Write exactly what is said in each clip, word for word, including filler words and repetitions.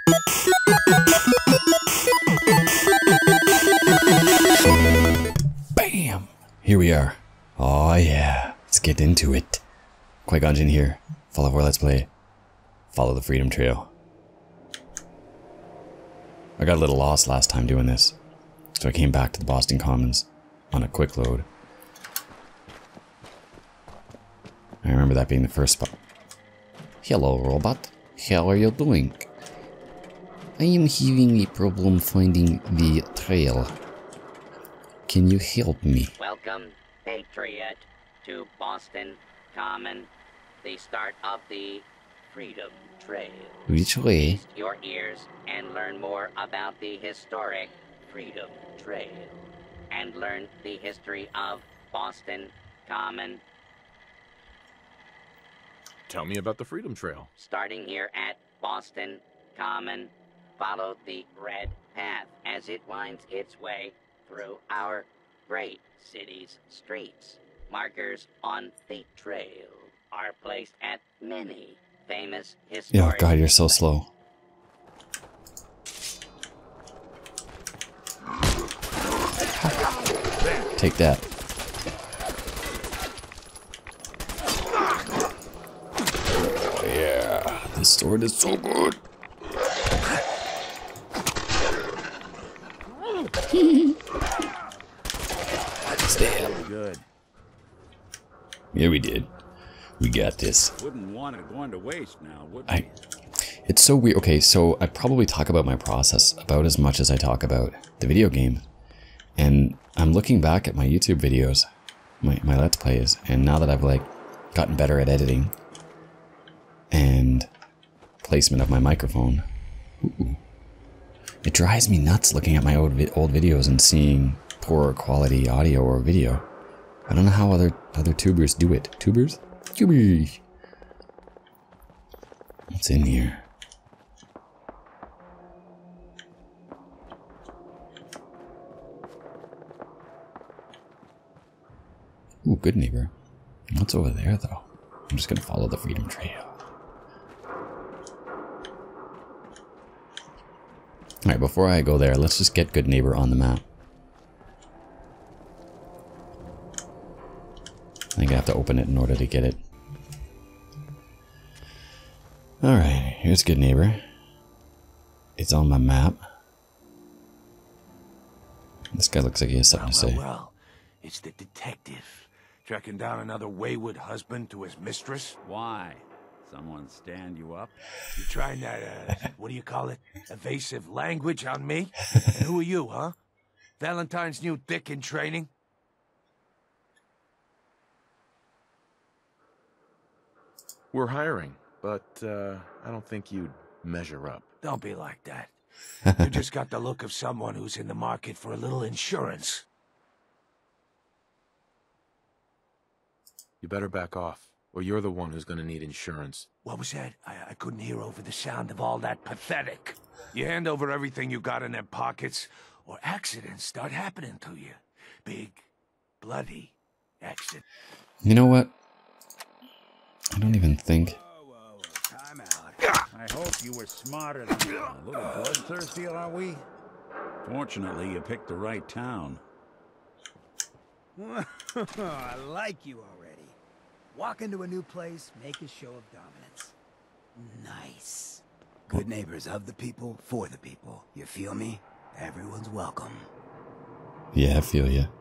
Bam! Here we are. Oh yeah, let's get into it. QuiteGoneJin here. Follow our Let's Play. Follow the Freedom Trail. I got a little lost last time doing this, so I came back to the Boston Commons on a quick load. I remember that being the first spot. Hello, robot. How are you doing? I am having a problem finding the trail. Can you help me? Welcome, Patriot, to Boston Common, the start of the Freedom Trail. Which way? Feast your ears and learn more about the historic Freedom Trail, and learn the history of Boston Common. Tell me about the Freedom Trail. Starting here at Boston Common, follow the red path as it winds its way through our great city's streets. Markers on the trail are placed at many famous historic... Oh god, you're so slow. Take that. Oh yeah, this sword is so good. Damn. Good. Yeah, we did. We got this. Wouldn't want it going to waste now, would I. It's so weird. Okay, so I probably talk about my process about as much as I talk about the video game, and I'm looking back at my YouTube videos, my my Let's Plays, and now that I've like gotten better at editing and placement of my microphone, ooh, it drives me nuts looking at my old vi old videos and seeing poor quality audio or video. I don't know how other other tubers do it. Tubers? Tubers. What's in here? Ooh, good neighbor. What's over there though? I'm just gonna follow the Freedom Trail. Alright, before I go there, let's just get good neighbor on the map. I think I have to open it in order to get it. Alright, here's good neighbor. It's on my map. This guy looks like he has something well, to say. Well, well, it's the detective. Tracking down another wayward husband to his mistress. Why? Someone stand you up? You trying that, uh, what do you call it? Evasive language on me? And who are you, huh? Valentine's new dick in training? We're hiring, but uh, I don't think you'd measure up. Don't be like that. You just got the look of someone who's in the market for a little insurance. You better back off, or you're the one who's gonna need insurance. What was that? I, I couldn't hear over the sound of all that pathetic. You hand over everything you got in them pockets, or accidents start happening to you. Big, bloody accident. You know what? I don't even think. Whoa, whoa, whoa. Time out. I hope you were smarter than that. A little bloodthirsty, are we? Fortunately, you picked the right town. I like you already. Walk into a new place, make a show of dominance. Nice. Good neighbors of the people, for the people. You feel me? Everyone's welcome. Yeah, I feel ya.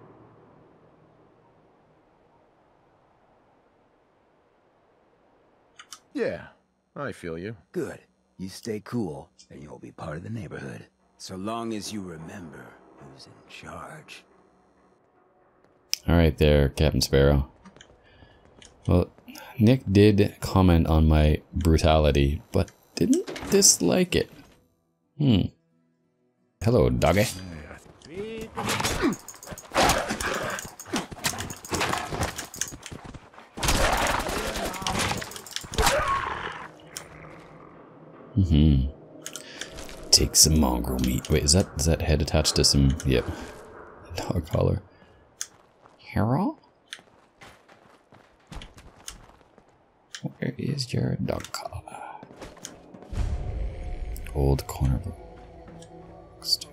Yeah, I feel you. Good. You stay cool, and you'll be part of the neighborhood. So long as you remember who's in charge. Alright there, Captain Sparrow. Well, Nick did comment on my brutality, but didn't dislike it. Hmm. Hello, doggy. Mm-hmm. Take some mongrel meat. Wait, is that is that head attached to some... Yep. Dog collar. Hero? Where is your dog collar? old corner bookstore.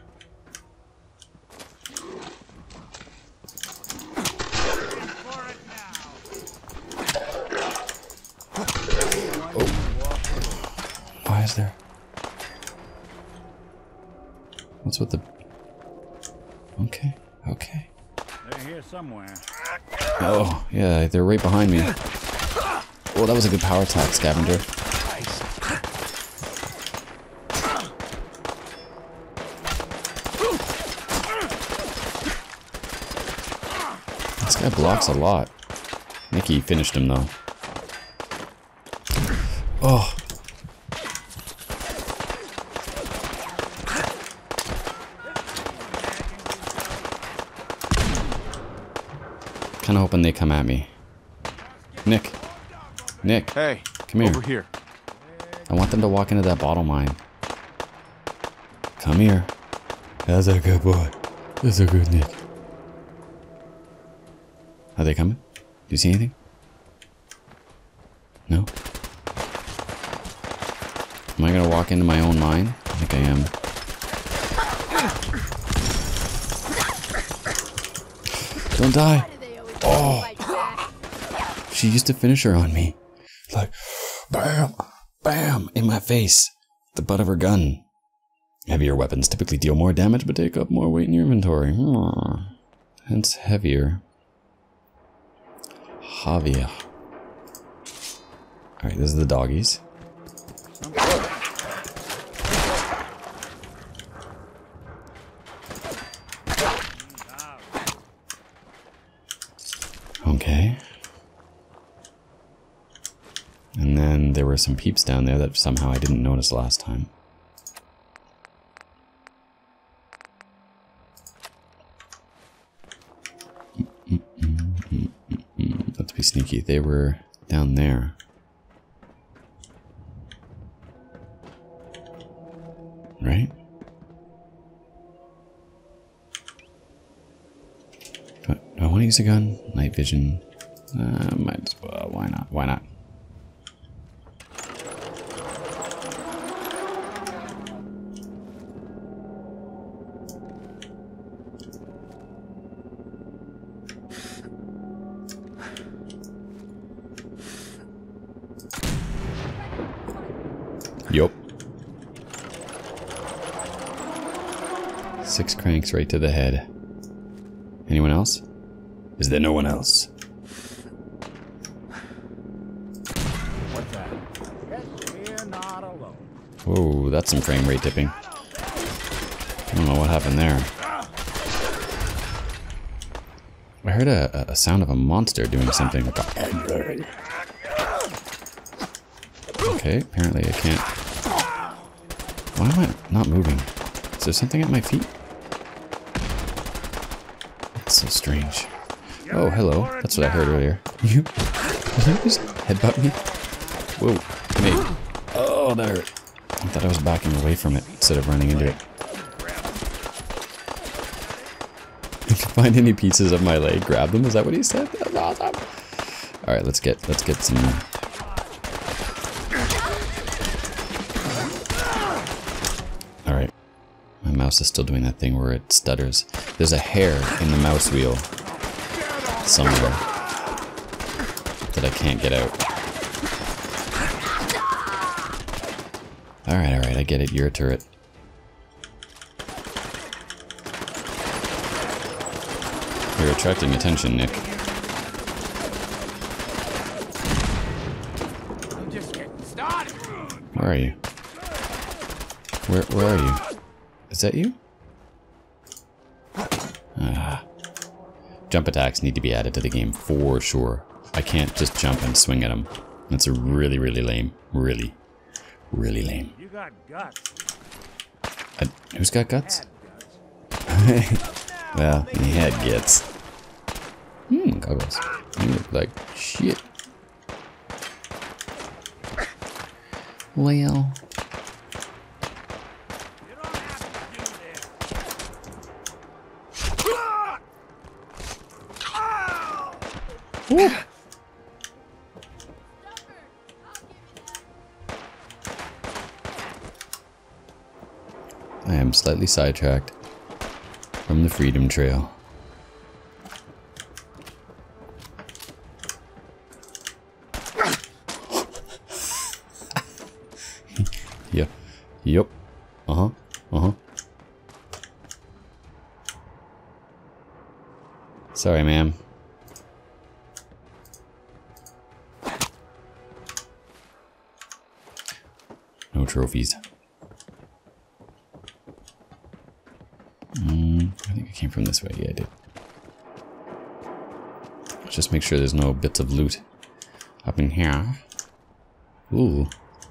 Oh. Why is there? What's with the... Okay, okay. They're here somewhere. Oh, yeah, they're right behind me. Oh, that was a good power attack, Scavenger. This guy blocks a lot. Nicky finished him, though. Oh. Kind of hoping they come at me. Nick. Nick. Hey, come here. Over here. I want them to walk into that bottle mine. Come here. That's a good boy. That's a good Nick. Are they coming? Do you see anything? No? Am I gonna walk into my own mine? I think I am. Don't die! Oh! She used to finish her on me. Like, bam! Bam! In my face! The butt of her gun. Heavier weapons typically deal more damage but take up more weight in your inventory. Hmm. Hence heavier. Javier. Alright, this is the doggies. Okay. And then there were some peeps down there that somehow I didn't notice last time. Let's be sneaky. They were down there. Right? Do I, do I want to use a gun? Night vision. Uh, might as well. Why not? Why not? Yup. Six cranks right to the head. Anyone else? Is there no one else? What's that? Guess we're not alone. Whoa, that's some frame rate dipping. I don't know what happened there. I heard a, a sound of a monster doing something. Like a... Okay, apparently I can't. Why am I not moving? Is there something at my feet? That's so strange. Oh, hello. That's what I heard earlier. You? Did you just headbutt me? Whoa. Hey. Oh, that hurt. I thought I was backing away from it instead of running into it. If you find any pieces of my leg, grab them. Is that what he said? That's awesome. All right, let's get let's get some. All right, my mouse is still doing that thing where it stutters. There's a hair in the mouse wheel somewhere that I can't get out. All right, all right, I get it. You're a turret. You're attracting attention, Nick. I'm just getting started. Where are you? Where where are you? Is that you? Ah. Jump attacks need to be added to the game for sure. I can't just jump and swing at them. That's a really, really lame. Really, really lame. You got guts. I, who's got guts? Had guts. Well, he had gets. Hmm, goggles. You look like shit. Well. You don't have to do this. Woo. I am slightly sidetracked from the Freedom Trail. Yep. Yep. Uh-huh. Uh-huh. Sorry, ma'am. No trophies. Mm, I think I came from this way. Yeah, I did. Let's just make sure there's no bits of loot up in here. Ooh.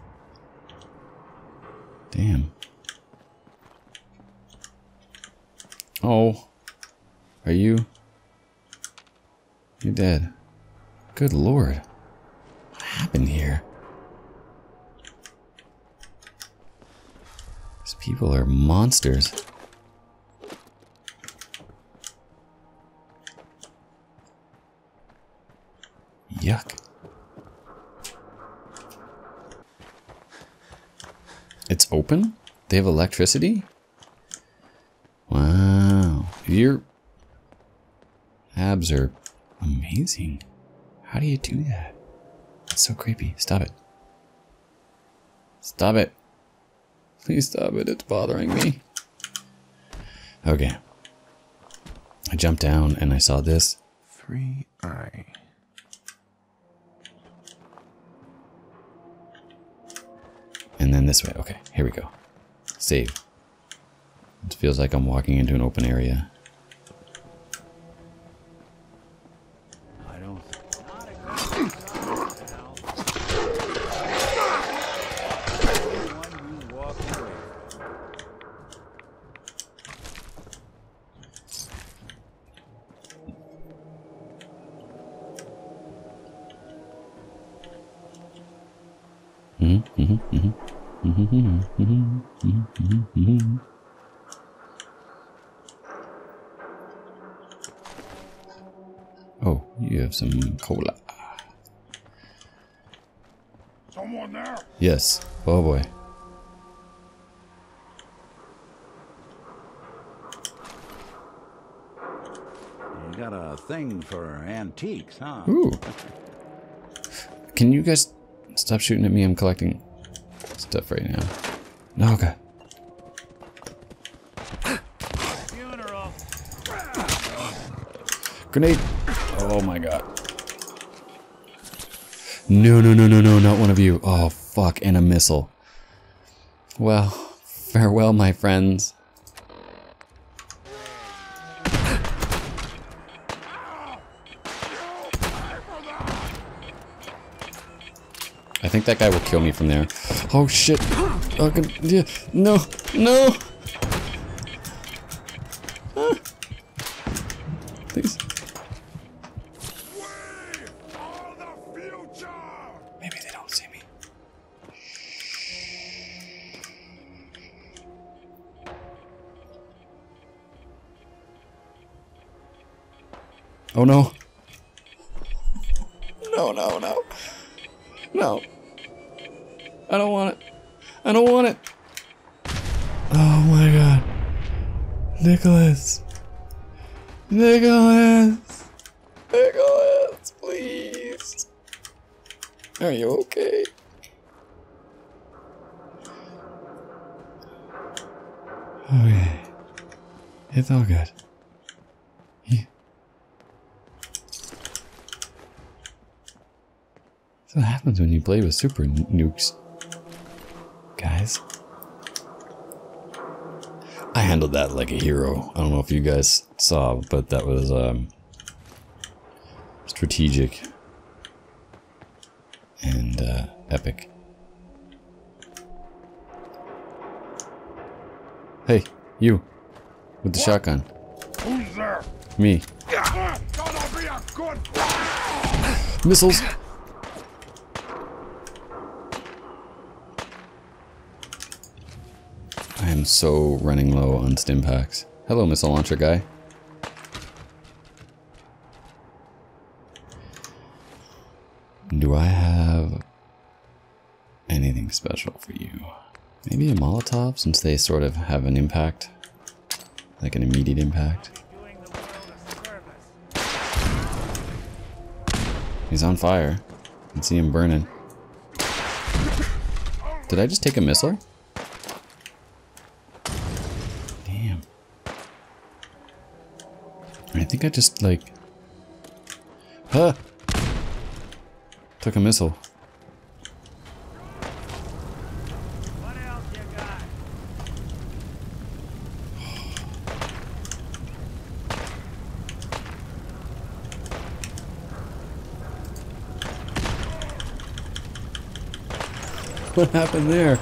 Damn. Oh. Are you? You're dead. Good lord. What happened here? These people are monsters. Yuck. It's open? They have electricity? Wow. Your abs are amazing. How do you do that? That's so creepy. Stop it. Stop it. Please stop it. It's bothering me. Okay. I jumped down and I saw this. Three eye. And then this way. Okay, here we go. Save. It feels like I'm walking into an open area. I don't. Mm-hmm, mm-hmm, mm-hmm. Mm-hmm, mm-hmm, mm-hmm, mm-hmm. Oh, you have some cola. Someone there? Yes. Oh boy. You got a thing for antiques, huh? Ooh. Can you guys stop shooting at me? I'm collecting stuff right now. No, okay. Funeral. Grenade. Oh my god. No, no, no, no, no, not one of you. Oh, fuck, and a missile. Well, farewell, my friends. I think that guy will kill me from there. Oh shit. Oh, good. Yeah. No, no. Ah. Please. Maybe they don't see me. Oh no. No, no, no. No. I don't want it. I don't want it. Oh my god. Nicholas. Nicholas. Nicholas, please. Are you okay? Okay. It's all good. Yeah. That's what happens when you play with super nukes, guys. I handled that like a hero. I don't know if you guys saw, but that was um, strategic and uh, epic. Hey, you, with the what? Shotgun. Who's there? Me. Gonna be a good. Missiles. I am so running low on stim packs. Hello, missile launcher guy. Do I have anything special for you? Maybe a Molotov, since they sort of have an impact. Like an immediate impact. He's on fire. I can see him burning. Did I just take a missile? Damn. I think I just, like... Huh! Took a missile. What else you got? What happened there?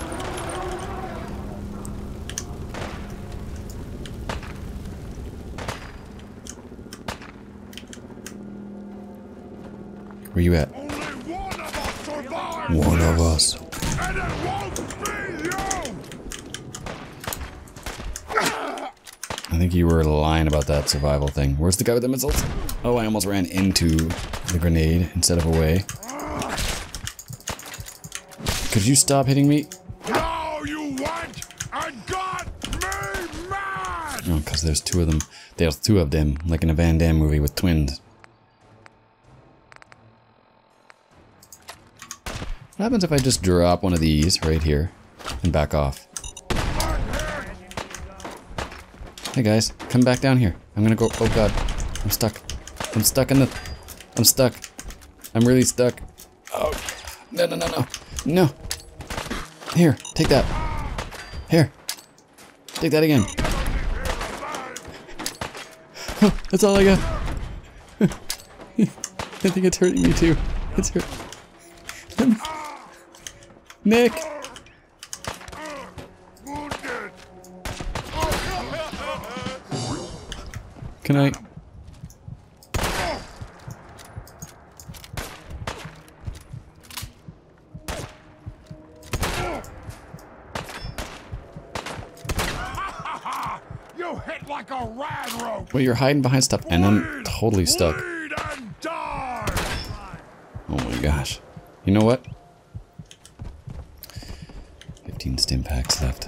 Where you at? Only one of us survived. One of us. And it won't be you. I think you were lying about that survival thing. Where's the guy with the missiles? Oh, I almost ran into the grenade instead of away. Could you stop hitting me? No, you went and got me mad. Oh, because there's two of them. There's two of them, like in a Van Damme movie with twins. What happens if I just drop one of these right here and back off? Hey guys, come back down here. I'm gonna go. Oh god, I'm stuck. I'm stuck in the. I'm stuck. I'm really stuck. Oh, no, no, no, no. No. Here, take that. Here. Take that again. Oh, that's all I got. I think it's hurting me too. It's hurt. Nick! Can I? You hit like a rad rope. Well, you're hiding behind stuff, and I'm totally stuck. Bleed and die. Oh my gosh. You know what? fifteen stim packs left.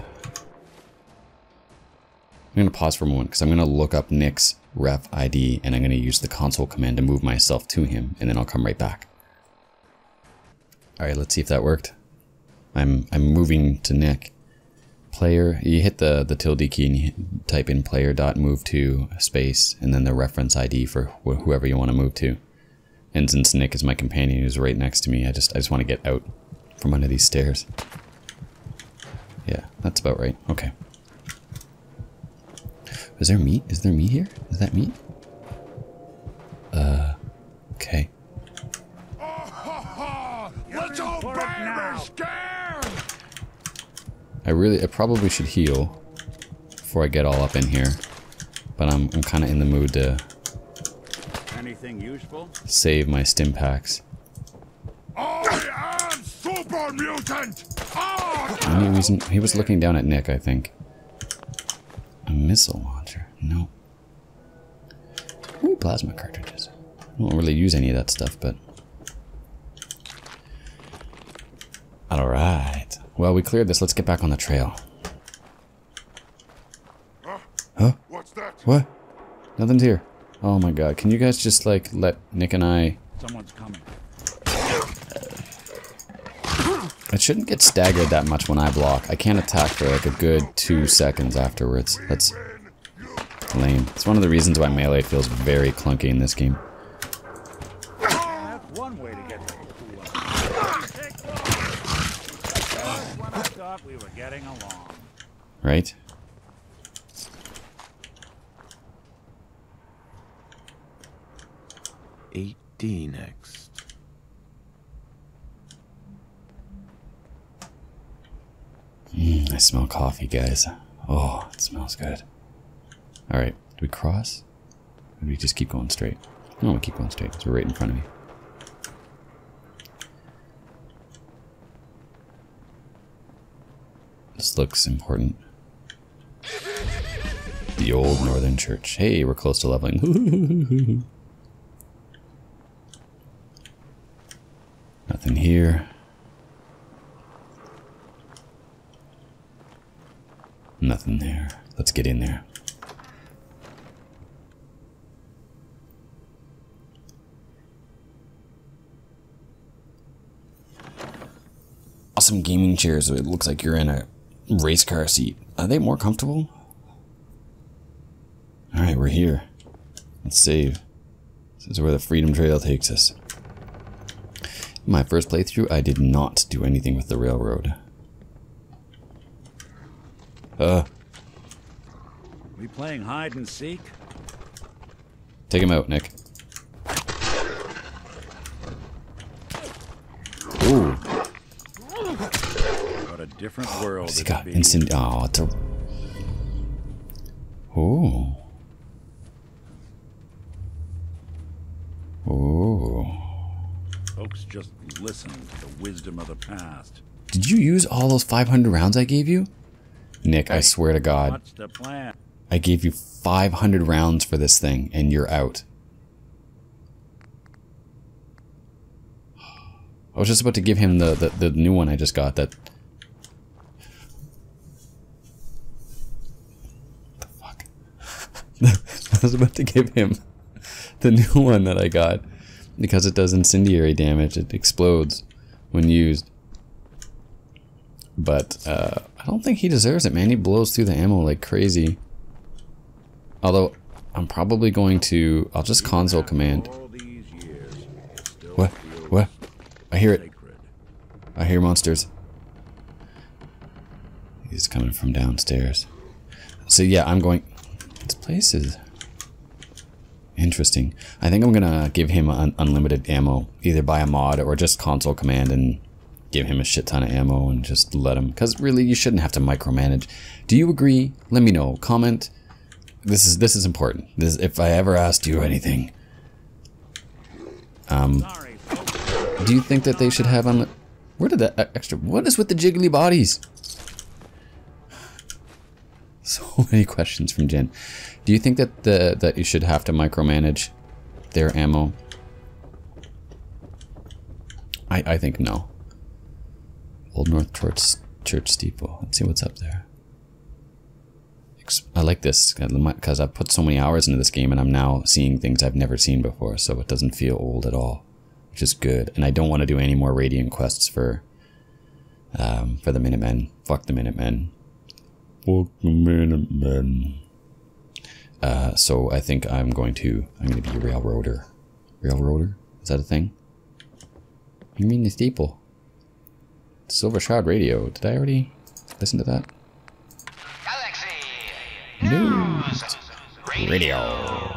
I'm going to pause for a moment because I'm going to look up Nick's ref I D and I'm going to use the console command to move myself to him and then I'll come right back. Alright, let's see if that worked. I'm I'm moving to Nick. Player, you hit the, the tilde key and you type in player dot move to space and then the reference I D for wh whoever you want to move to. And since Nick is my companion who's right next to me, I just I just want to get out from under these stairs. Yeah, that's about right. Okay. Is there meat? Is there meat here? Is that meat? Uh, okay. Little baby scared. I really, I probably should heal before I get all up in here, but I'm I'm kind of in the mood to Anything useful? save my stim packs. I am super mutant. Oh, Any reason? He was looking down at Nick, I think. A missile launcher? No. Ooh, plasma cartridges. I don't really use any of that stuff, but... Alright. Well, we cleared this. Let's get back on the trail. Huh? what's that? What? Nothing's here. Oh my god. Can you guys just, like, let Nick and I... Someone's coming. I shouldn't get staggered that much when I block. I can't attack for like a good two seconds afterwards. That's lame. It's one of the reasons why melee feels very clunky in this game. That's one way to get the cool Just when I thought we were getting along. Right? eight D next. Mm, I smell coffee, guys. Oh, it smells good. Alright, do we cross? Or do we just keep going straight? No, we keep going straight. It's right in front of me. This looks important. The old northern church. Hey, we're close to leveling. Nothing here. Nothing there. Let's get in there. Awesome gaming chairs. So it looks like you're in a race car seat. Are they more comfortable? Alright, we're here. Let's save. This is where the Freedom Trail takes us. In my first playthrough, I did not do anything with the railroad. Uh. We playing hide and seek? Take him out, Nick. Ooh. What a different world. What's he got? Instant. Oh, it's a. Ooh. Ooh. Folks just listen to the wisdom of the past. Did you use all those five hundred rounds I gave you? Nick, Hey, I swear to God. What's the plan? I gave you five hundred rounds for this thing, and you're out. I was just about to give him the, the, the new one I just got that... What the fuck? I was about to give him the new one that I got because it does incendiary damage. It explodes when used. But uh, I don't think he deserves it, man. He blows through the ammo like crazy. Although, I'm probably going to... I'll just console command. What? What? I hear it. I hear monsters. He's coming from downstairs. So yeah, I'm going... This place is... interesting. I think I'm gonna give him un unlimited ammo. Either by a mod or just console command and give him a shit ton of ammo and just let him... Because really, you shouldn't have to micromanage. Do you agree? Let me know. Comment. This is this is important. This, if I ever asked you anything... Um... Do you think that they should have on... Where did that extra... What is with the jiggly bodies? So many questions from Jen. Do you think that the that you should have to micromanage their ammo? I I think no. Old North Church Church Steeple. Let's see what's up there. I like this because I've put so many hours into this game and I'm now seeing things I've never seen before, so it doesn't feel old at all. Which is good, and I don't want to do any more Radiant quests for um, for the Minutemen. Fuck the Minutemen. Fuck the Minutemen. Uh, so I think I'm going to I'm going to be a railroader. Railroader? Is that a thing? You mean the steeple? Silver Shroud Radio. Did I already listen to that? Galaxy News Radio.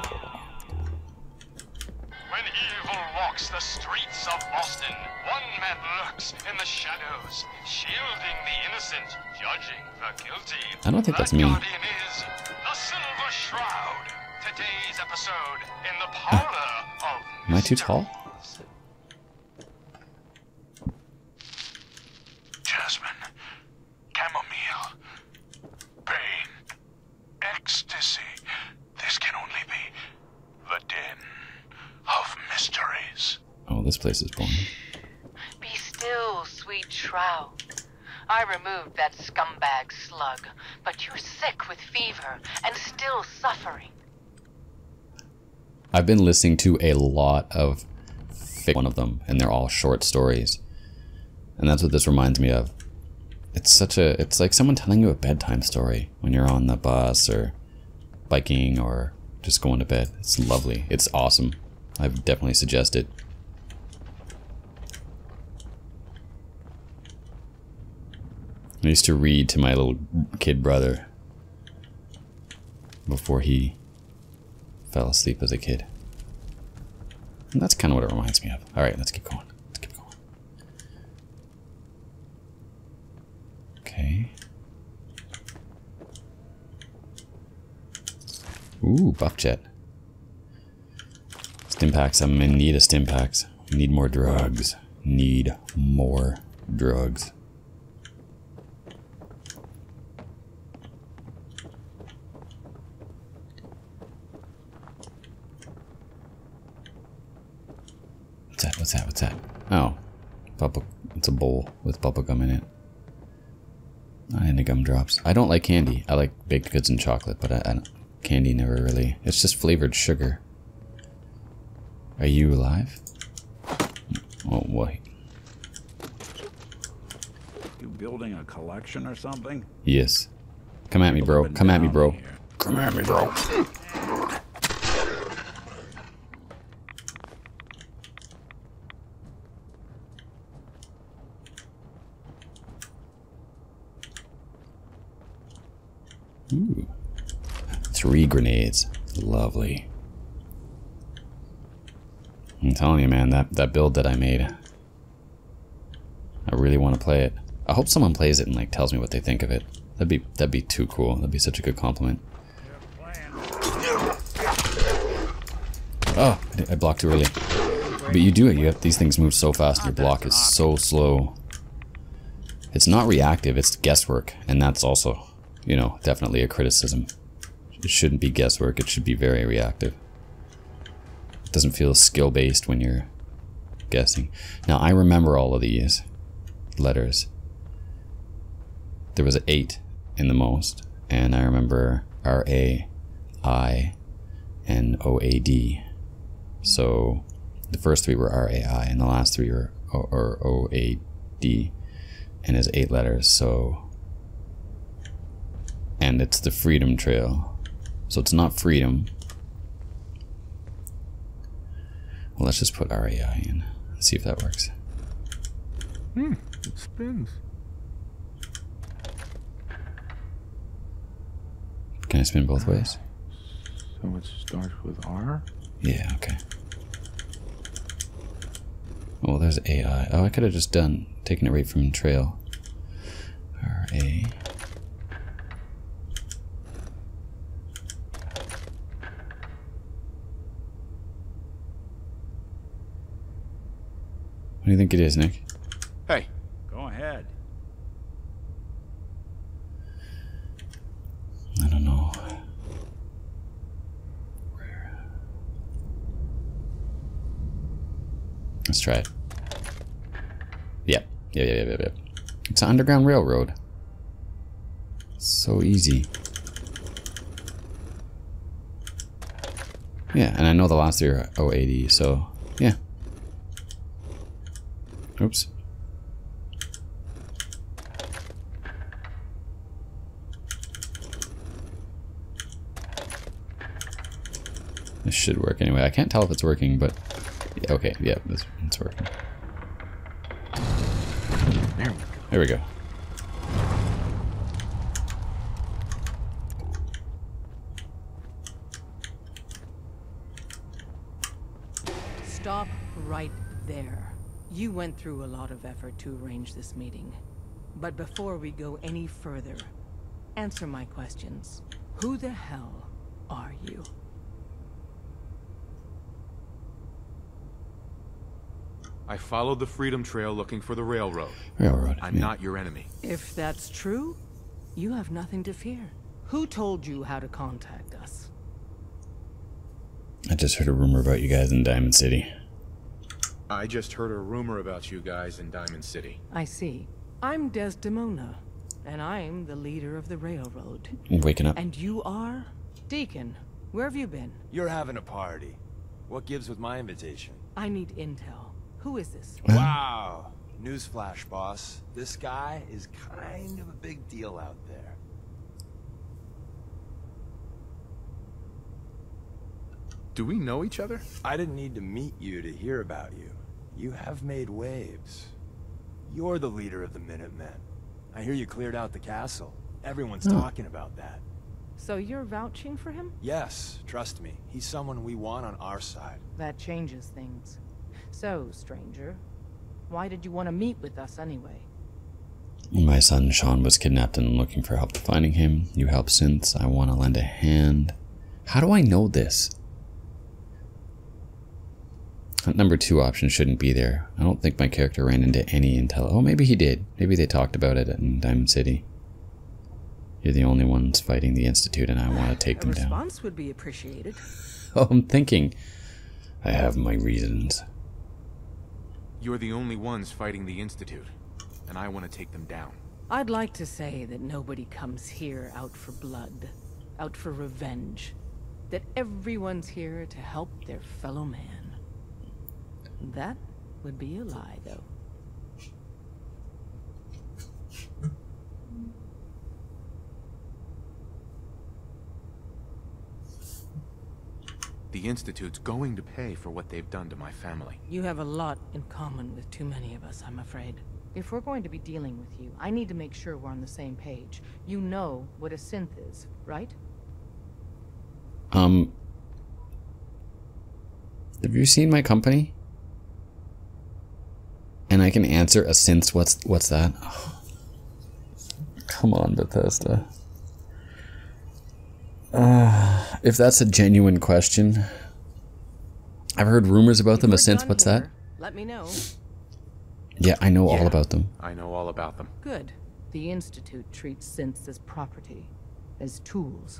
The streets of Boston, one man lurks in the shadows, shielding the innocent, judging the guilty. I don't think that that's me. guardian is the Silver Shroud. Today's episode in the parlor of Am I too tall? Jasmine, chamomile, pain, ecstasy. This can only be the den of mysteries. Oh, this place is boring. Be still, sweet shroud. I removed that scumbag slug, but you're sick with fever and still suffering. I've been listening to a lot of one of them, and they're all short stories. And that's what this reminds me of. It's such a, it's like someone telling you a bedtime story when you're on the bus or biking or just going to bed. It's lovely. It's awesome. I would definitely suggest it. I used to read to my little kid brother before he fell asleep as a kid. And that's kind of what it reminds me of. Alright, let's keep going. Let's keep going. Okay. Ooh, buff jet. Stimpaks. I'm in need of Stimpaks. Need more drugs. Need more drugs. What's that? What's that? What's that? Oh. Bubble. It's a bowl with bubblegum in it. I into gumdrops. I don't like candy. I like baked goods and chocolate, but I, I don't, candy never really. It's just flavored sugar. Are you alive? Oh, wait. You building a collection or something? Yes. Come at me, bro. Come at me, bro. Here. Come at me, bro. Ooh. Three grenades. Lovely. I'm telling you, man, that, that build that I made, I really want to play it. I hope someone plays it and like tells me what they think of it. That'd be that'd be too cool. That'd be such a good compliment. Oh, I, I blocked too early. But you do it. You have these things move so fast. And your block is so slow. It's not reactive. It's guesswork, and that's also, you know, definitely a criticism. It shouldn't be guesswork. It should be very reactive. It doesn't feel skill-based when you're guessing. Now, I remember all of these letters. There was an eight in the most, and I remember R A I and O A D. So the first three were R A I, and the last three were O, or O A D, and it's eight letters. So, and it's the Freedom Trail. So it's not freedom. Well, let's just put R A I in. Let's see if that works. Hmm, it spins. Can I spin both ways? So it starts with R? Yeah, okay. Oh, there's A I. Oh, I could have just done, taken it right from trail. R A. What do you think it is, Nick? Hey. Go ahead. I don't know. Where? Let's try it. Yep. Yeah, yeah, yeah, yeah, yeah. It's an underground railroad. So easy. Yeah, and I know the last three are O A D, so yeah. Oops. This should work anyway. I can't tell if it's working, but yeah, okay, yeah, this, it's working. There we go. Stop right there. You went through a lot of effort to arrange this meeting. But before we go any further, answer my questions. Who the hell are you? I followed the Freedom Trail looking for the railroad. Railroad. I'm yeah. not your enemy. If that's true, you have nothing to fear. Who told you how to contact us? I just heard a rumor about you guys in Diamond City. I just heard a rumor about you guys in Diamond City. I see. I'm Desdemona, and I'm the leader of the railroad. I'm waking up. And you are? Deacon, where have you been? You're having a party. What gives with my invitation? I need intel. Who is this? Wow. Newsflash, boss. This guy is kind of a big deal out there. Do we know each other? I didn't need to meet you to hear about you. You have made waves. You're the leader of the Minutemen. I hear you cleared out the castle. Everyone's Oh. talking about that. So you're vouching for him? Yes, trust me. He's someone we want on our side. That changes things. So, stranger, why did you want to meet with us anyway? My son Sean was kidnapped and I'm looking for help to finding him. You help since. I want to lend a hand. How do I know this? That number two option shouldn't be there. I don't think my character ran into any intel. Oh, maybe he did. Maybe they talked about it in Diamond City. You're the only ones fighting the Institute and I want to take A them down. response would be appreciated. Oh, I'm thinking. I have my reasons. You're the only ones fighting the Institute, and I want to take them down. I'd like to say that nobody comes here out for blood, out for revenge. That everyone's here to help their fellow man. That would be a lie, though. The Institute's going to pay for what they've done to my family. You have a lot in common with too many of us, I'm afraid. If we're going to be dealing with you, I need to make sure we're on the same page. You know what a synth is, right? Um... Have you seen my company? And I can answer a synth. What's what's that? Oh. Come on, Bethesda. Uh, if that's a genuine question, I've heard rumors about them. A synth. What's that? Let me know. Yeah, I know yeah, all about them. I know all about them. Good. The Institute treats synths as property, as tools.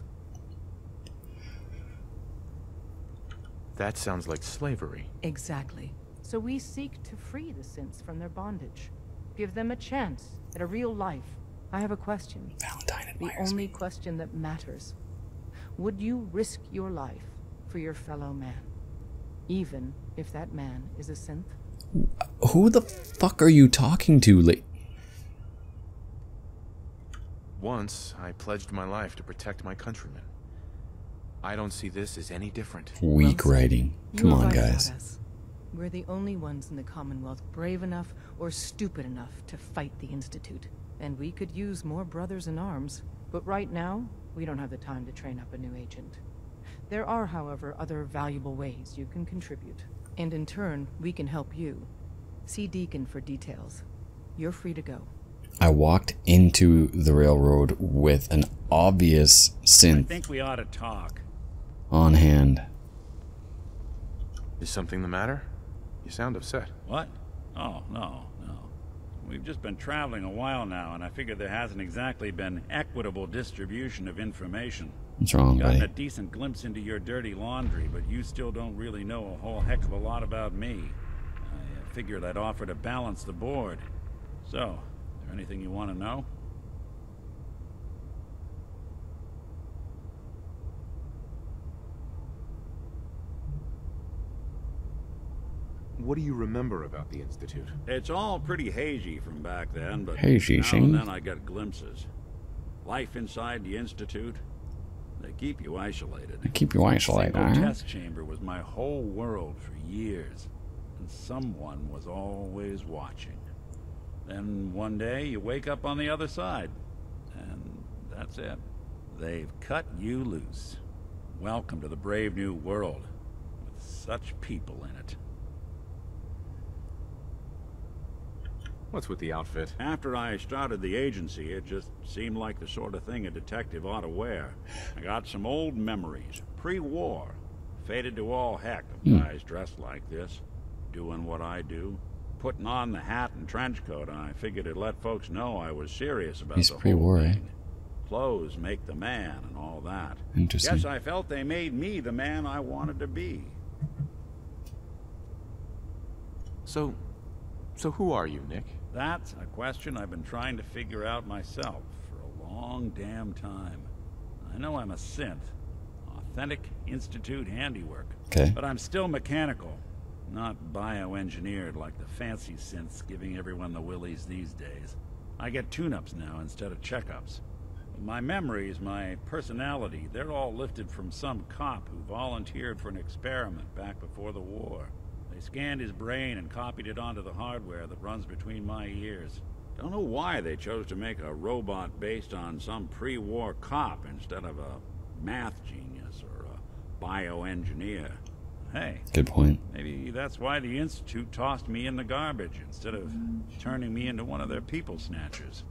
That sounds like slavery. Exactly. So we seek to free the synths from their bondage. Give them a chance at a real life. I have a question. Valentine the only me. question that matters. Would you risk your life for your fellow man? Even if that man is a synth? Who the fuck are you talking to, Lee? Once, I pledged my life to protect my countrymen. I don't see this as any different. Weak well, writing. Come on, right guys. We're the only ones in the Commonwealth brave enough or stupid enough to fight the Institute. And we could use more brothers in arms. But right now, we don't have the time to train up a new agent. There are, however, other valuable ways you can contribute. And in turn, we can help you. See Deacon for details. You're free to go. I walked into the railroad with an obvious synth. I think we ought to talk. On hand. Is something the matter? You sound upset. What? Oh, no, no. We've just been traveling a while now, and I figure there hasn't exactly been equitable distribution of information. What's wrong, Gotten buddy? a decent glimpse into your dirty laundry, but you still don't really know a whole heck of a lot about me. I figured I'd offer to balance the board. So, is there anything you want to know? What do you remember about the Institute? It's all pretty hazy from back then, but hazy, now Shane. and then I get glimpses. Life inside the Institute, they keep you isolated. They keep you isolated, The huh? test chamber was my whole world for years, and someone was always watching. Then one day you wake up on the other side, and that's it. They've cut you loose. Welcome to the brave new world, with such people in it. What's with the outfit? After I started the agency, it just seemed like the sort of thing a detective ought to wear. I got some old memories, pre-war. Faded to all heck of Hmm. guys dressed like this, doing what I do. Putting on the hat and trench coat, and I figured it'd let folks know I was serious about He's the pre-war, whole eh? thing. Clothes make the man and all that. Interesting. Guess I felt they made me the man I wanted to be. So, so who are you, Nick? That's a question I've been trying to figure out myself for a long damn time. I know I'm a synth, authentic Institute handiwork, Okay. but I'm still mechanical, not bioengineered like the fancy synths giving everyone the willies these days. I get tune-ups now instead of checkups. My memories, my personality, they're all lifted from some cop who volunteered for an experiment back before the war. They scanned his brain and copied it onto the hardware that runs between my ears. Don't know why they chose to make a robot based on some pre-war cop instead of a math genius or a bioengineer. Hey, Good point. maybe that's why the Institute tossed me in the garbage instead of turning me into one of their people snatchers.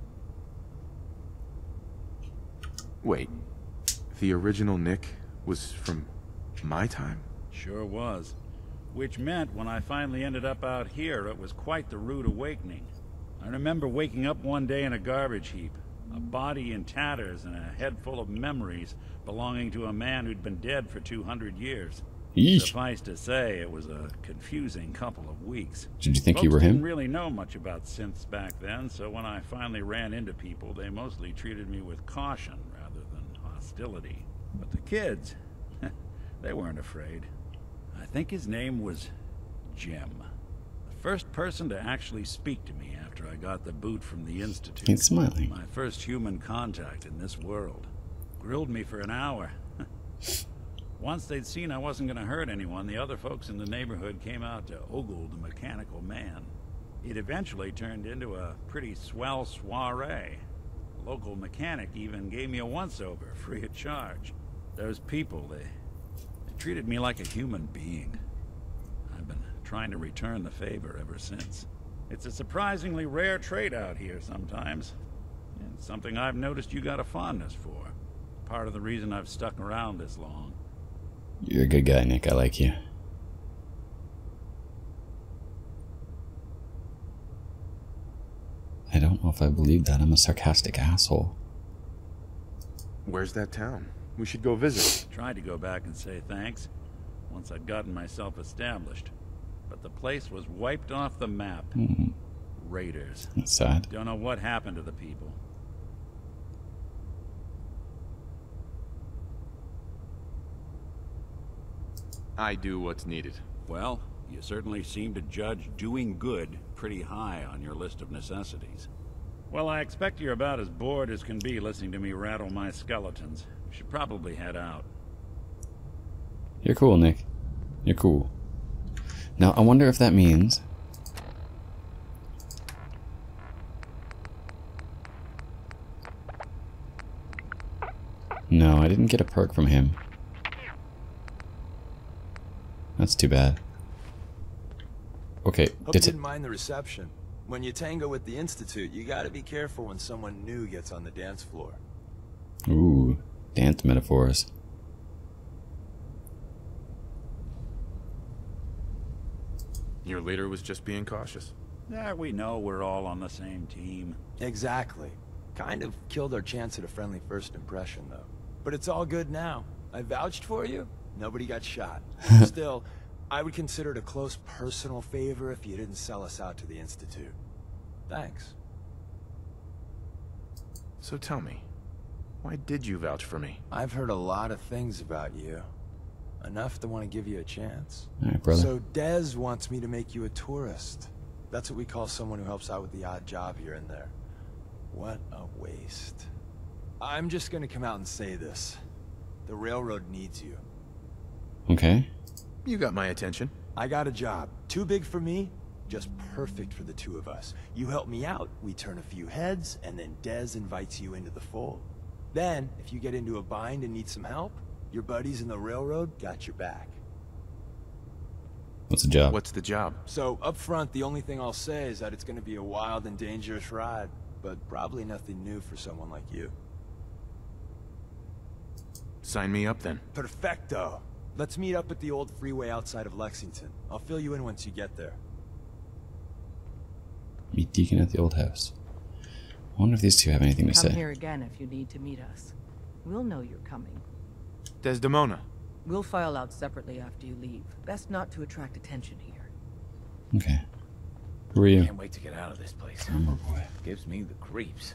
Wait, the original Nick was from my time? Sure was. Which meant when I finally ended up out here, it was quite the rude awakening. I remember waking up one day in a garbage heap, a body in tatters and a head full of memories belonging to a man who'd been dead for two hundred years. Yeesh. Suffice to say, it was a confusing couple of weeks. Did you think Folks you were him? didn't really know much about synths back then, so when I finally ran into people, they mostly treated me with caution rather than hostility. But the kids, they weren't afraid. I think his name was Jim. The first person to actually speak to me after I got the boot from the Institute. He's smiling. My first human contact in this world. Grilled me for an hour. Once they'd seen I wasn't going to hurt anyone, the other folks in the neighborhood came out to ogle the mechanical man. It eventually turned into a pretty swell soiree. The local mechanic even gave me a once-over, free of charge. Those people, they, they treated me like a human being. I've been trying to return the favor ever since. It's a surprisingly rare trait out here sometimes. It's something I've noticed you got a fondness for. Part of the reason I've stuck around this long. You're a good guy, Nick. I like you. I don't know if I believe that. I'm a sarcastic asshole. Where's that town? We should go visit. Tried to go back and say thanks once I'd gotten myself established. But the place was wiped off the map. Mm-hmm. Raiders. That's sad. Don't know what happened to the people. I do what's needed. Well, you certainly seem to judge doing good pretty high on your list of necessities. Well, I expect you're about as bored as can be listening to me rattle my skeletons. We should probably head out. You're cool, Nick. You're cool. Now, I wonder if that means... No, I didn't get a perk from him. That's too bad. Okay, Hope you it's didn't mind the reception. When you tango with the Institute, you gotta be careful when someone new gets on the dance floor. Ooh, dance metaphors. Your leader was just being cautious. Yeah, we know we're all on the same team. Exactly. Kind of killed our chance at a friendly first impression, though. But it's all good now. I vouched for you. Nobody got shot. Still, I would consider it a close personal favor if you didn't sell us out to the Institute. Thanks. So tell me, why did you vouch for me? I've heard a lot of things about you. Enough to want to give you a chance. Alright, brother. So Dez wants me to make you a tourist. That's what we call someone who helps out with the odd job here and there. What a waste. I'm just gonna come out and say this. The railroad needs you. Okay. You got my attention. I got a job. Too big for me, just perfect for the two of us. You help me out, we turn a few heads, and then Dez invites you into the fold. Then, if you get into a bind and need some help, your buddies in the railroad got your back. What's the job? What's the job? So, up front, the only thing I'll say is that it's gonna be a wild and dangerous ride, but probably nothing new for someone like you. Sign me up then. Perfecto. Let's meet up at the old freeway outside of Lexington. I'll fill you in once you get there. Meet Deacon at the old house. I wonder if these two have anything to Come say. here again if you need to meet us. We'll know you're coming. Desdemona. We'll file out separately after you leave. Best not to attract attention here. Okay. Who are you? Can't wait to get out of this place. Armor boy. Gives me the creeps.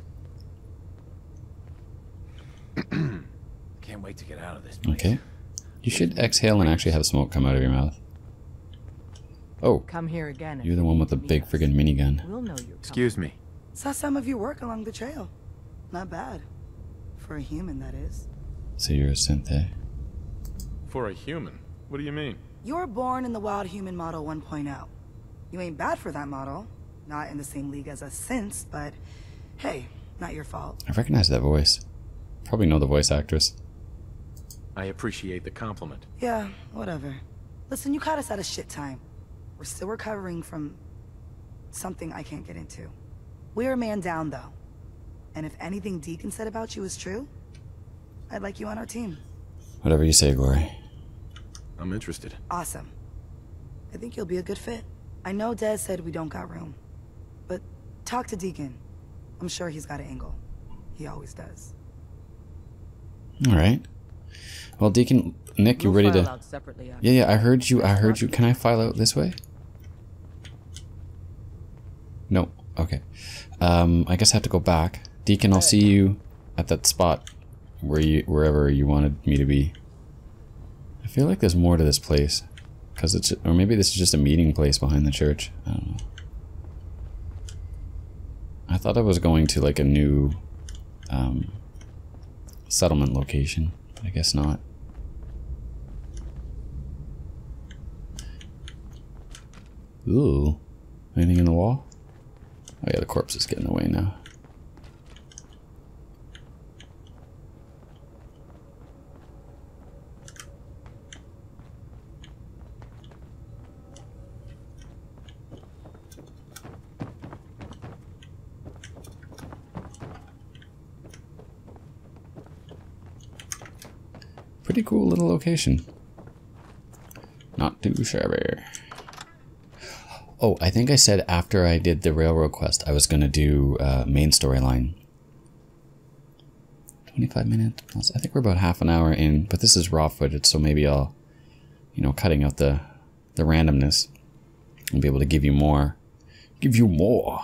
Can't wait to get out of this place. Okay. You should exhale and actually have smoke come out of your mouth. Oh, Come here again if you're the you one need with the to meet big us. friggin' minigun. We'll know you're coming. Excuse me. Saw some of your work along the trail. Not bad. For a human, that is. So you're a synth, eh? For a human? What do you mean? You were born in the Wild Human Model one point oh. You ain't bad for that model. Not in the same league as us since, but hey, not your fault. I recognize that voice. Probably know the voice actress. I appreciate the compliment. Yeah, whatever. Listen, you caught us at a shit time. We're still recovering from something I can't get into. We're a man down, though. And if anything Deacon said about you is true, I'd like you on our team. Whatever you say, Glory. I'm interested. Awesome. I think you'll be a good fit. I know Dez said we don't got room, but talk to Deacon. I'm sure he's got an angle. He always does. Alright. Well, Deacon Nick, you We'll ready file to... out separately after Yeah, yeah, I that. heard you, I heard you. Can I file out this way? No. Okay. Um, I guess I have to go back. Deacon, I'll see you at that spot where you, wherever you wanted me to be. I feel like there's more to this place. Cause it's, or maybe this is just a meeting place behind the church. I don't know. I thought I was going to like a new um, settlement location, but I guess not. Ooh, anything in the wall? Oh yeah, the corpse is getting away now. Pretty cool little location. Not too shabby. Oh, I think I said after I did the railroad quest, I was going to do uh, main storyline. twenty-five minutes plus. I think we're about half an hour in, but this is raw footage, so maybe I'll, you know, cutting out the, the randomness and be able to give you more. Give you more.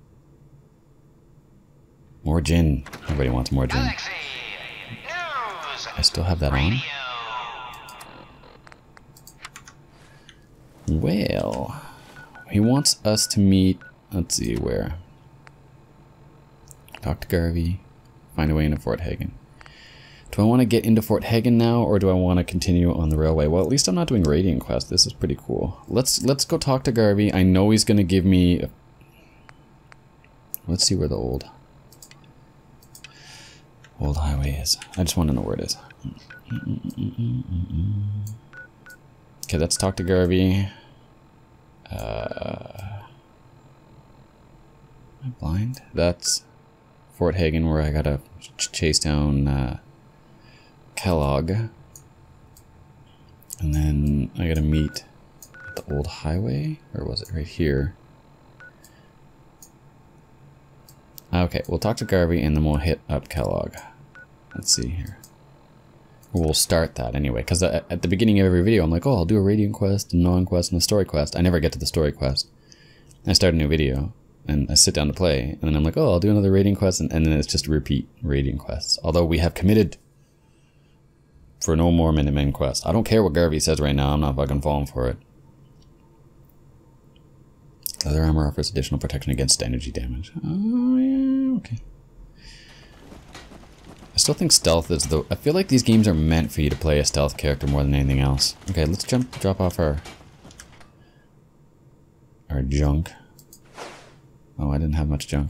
More gin. Everybody wants more gin. I still have that on. Well, he wants us to meet, let's see where. Talk to Garvey, find a way into Fort Hagen. Do I want to get into Fort Hagen now, or do I want to continue on the railway? Well, at least I'm not doing Radiant Quest. This is pretty cool. Let's let's go talk to Garvey. I know he's going to give me... A... Let's see where the old... Old highway is. I just want to know where it is. Okay, let's talk to Garvey. Uh, am I blind? That's Fort Hagen, where I gotta ch chase down uh, Kellogg. And then I gotta meet the old highway, or was it right here? Okay, we'll talk to Garvey and then we'll hit up Kellogg. Let's see here. We'll start that anyway, because at the beginning of every video I'm like, oh, I'll do a Radiant Quest, a non-quest, and a story quest. I never get to the story quest. I start a new video, and I sit down to play, and then I'm like, oh, I'll do another Radiant Quest, and, and then it's just repeat Radiant Quests. Although we have committed for no more Minutemen Quest. I don't care what Garvey says right now, I'm not fucking falling for it. Leather armor offers additional protection against energy damage. Oh, yeah, okay. I still think stealth is the... I feel like these games are meant for you to play a stealth character more than anything else. Okay, let's jump, drop off our... Our junk. Oh, I didn't have much junk.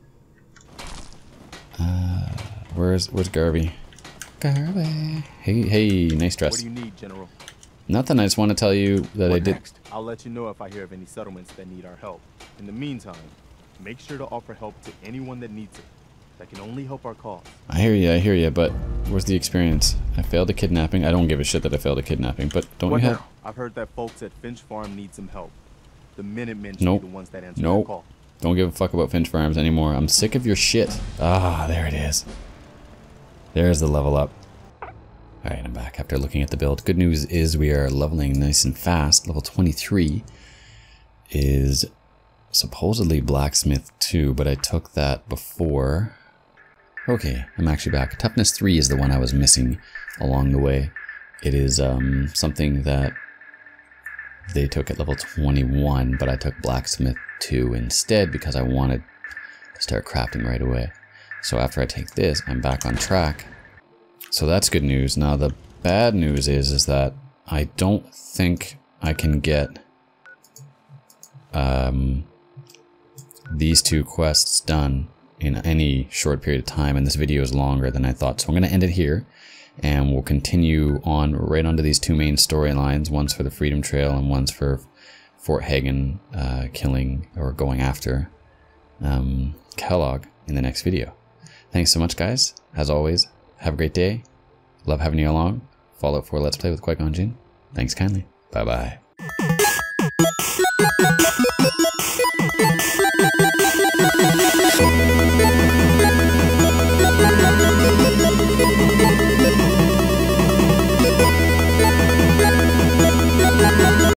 Uh, where's, where's Garvey? Garvey! Hey, hey, nice dress. What do you need, General? Nothing, I just want to tell you that what I did... Next? I'll let you know if I hear of any settlements that need our help. In the meantime, make sure to offer help to anyone that needs it. That can only help our cause. I hear you, I hear you, but where's the experience? I failed a kidnapping. I don't give a shit that I failed a kidnapping, but don't what you have... Now? I've heard that folks at Finch Farm need some help. The Minutemen should nope. be the ones that answer nope. the call. Don't give a fuck about Finch Farms anymore. I'm sick of your shit. Ah, there it is. There's the level up. Alright, I'm back after looking at the build. Good news is we are leveling nice and fast. Level twenty-three is supposedly Blacksmith two, but I took that before. Okay, I'm actually back. Toughness three is the one I was missing along the way. It is um, something that they took at level twenty-one, but I took Blacksmith two instead because I wanted to start crafting right away. So after I take this, I'm back on track. So that's good news. Now the bad news is, is that I don't think I can get um, these two quests done in any short period of time, and this video is longer than I thought. So I'm going to end it here, and we'll continue on right onto these two main storylines. One's for the Freedom Trail, and one's for Fort Hagen uh, killing or going after um, Kellogg in the next video. Thanks so much, guys. As always, have a great day. Love having you along. Follow for Let's Play with QuiteGoneJin. Thanks kindly. Bye-bye.